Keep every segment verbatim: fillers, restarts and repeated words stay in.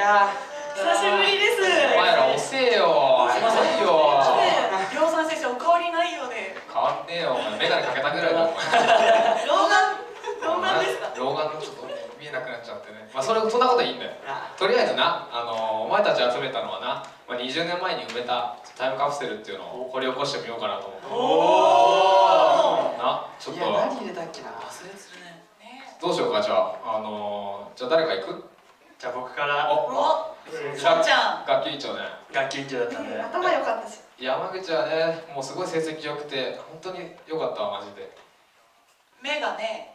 や久しぶりです。 お前ら遅えよ。遅いよ。 量産先生お変わりないよね。 変わんねえよ。お前メガネかけたぐらいだお前。 老眼老眼ですか。 老眼のちょっと見えなくなっちゃってね。まあそれそんなこといいんだよ。とりあえずな、あのお前たち集めたのはな、まあ、にじゅうねんまえに埋めたタイムカプセルっていうのを掘り起こしてみようかなと思って。おお。な、ちょっと。 何入れたっけな。 忘れするね。 どうしようか、じゃあ、あのー、じゃあ誰か行く？ じゃあ僕から。 お、 しょんちゃん。 学級委員長ね。 学級委員長だったんで。 頭良かったし。 山口はね、もうすごい成績良くて、本当に良かったわ、マジで。 目がね。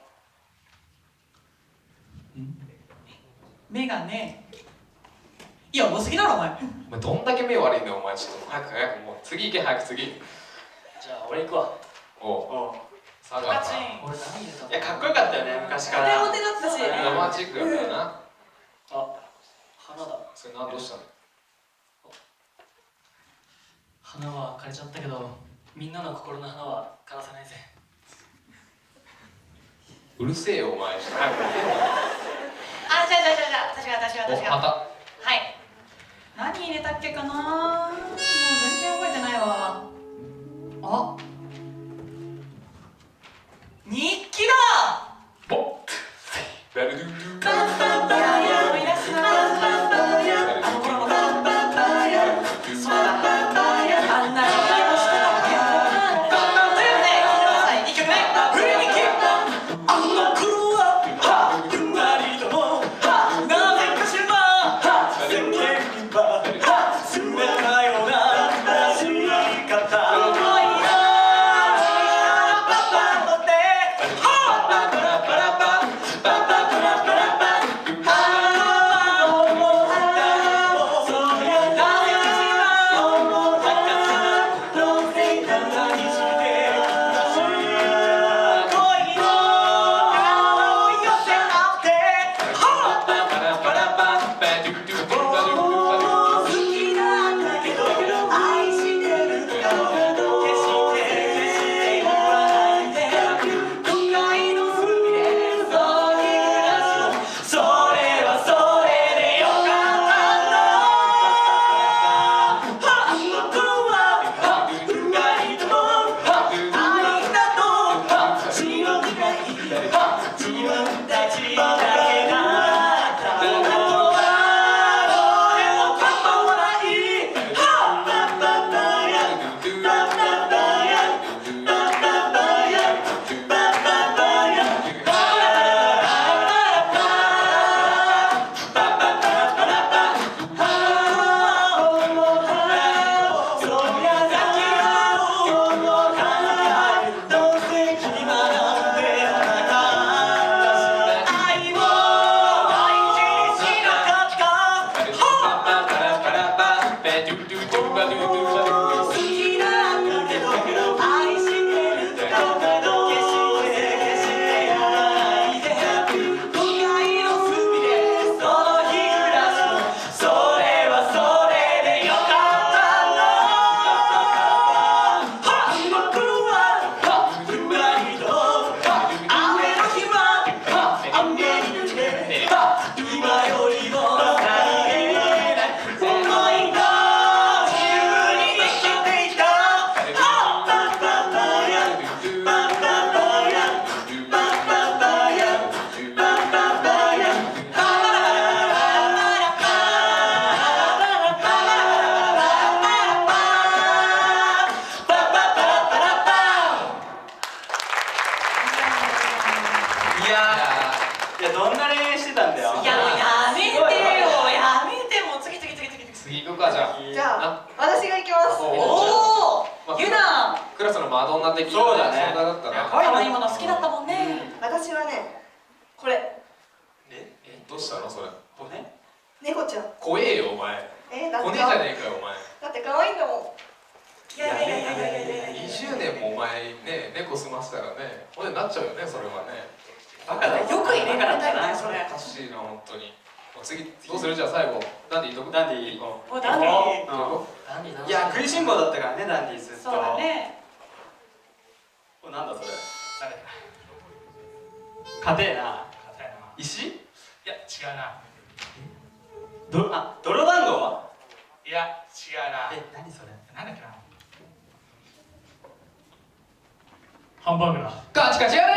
目がね。いや、多すぎだろ、お前。 お前どんだけ目悪いんだよ、お前。ちょっと早く早く、もう次行け、早く次。 じゃあ俺行くわ。 おう。 おう。 佐賀か。 俺何入れたの？いや、かっこよかったよね、昔から。 モテモテだったし。 ロマンチックだったよな。 あ、花だ。 それ何どうしたの？ 花は枯れちゃったけど、みんなの心の花は枯らせないぜ。 うるせえよ、お前。早く行けよ。 あ、じゃあじゃあじゃあ私が私が私が。 お、また。 はい。何入れたっけかな。もう全然覚えてないわ。あ。日記だ。 ボッ。ベルドゥドゥ。 いや思い出すな。あの頃のバンバンバヤ。そうだ。あんな時代もしてたっけ。ということで聞いてください。にきょくめ冬日記。あの頃はふんわりともなぜかしら世間には冷たいような正しい方。 そうだね。 可愛いもの好きだったもんね。 私はね、これ。 え、どうしたのそれ？ 骨？猫ちゃん。 怖えよお前。 え、だって。 骨じゃねえかよお前。 だって可愛いんだもん。 いやいやいやいやいやいや。 にじゅうねんもお前ね、猫済ませたらね、骨になっちゃうよねそれはね。 バカだ。よく入れられたよねそれ。 おかしいな本当に。次どうするじゃあ最後ダンディどこ？ ダンディ。 おダンディ。 いや食いしん坊だったからねダンディずっと。 そうだね。 これなんだそれ？硬えな。 硬いな。 石？いや違うな。 どあ、泥団子は？ いや違うな。 え、何それ？ なんだっけな。 ハンバーグだ。 カチカチやれ